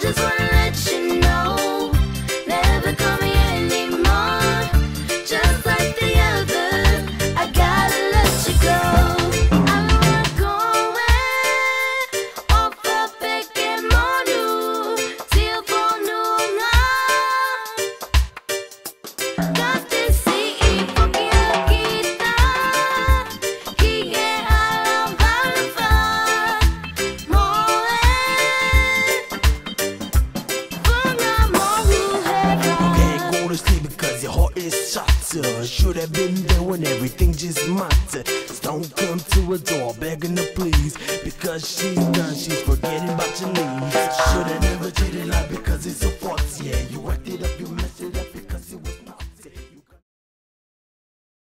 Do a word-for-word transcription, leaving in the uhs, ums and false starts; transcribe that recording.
just wanna let you know, never call me anymore. Just like the others, I gotta let you go. I'm not going off the pequeño, telefono now. Got to see porque quita, que a la VALUFA, Can't go to sleep because your heart is shot. Should have been there when everything just mattered. Don't come to a door begging to please, because she's done, she's forgetting about your leaves. Should have never treated life because it's a fault. Yeah, you worked it up, you messed it up.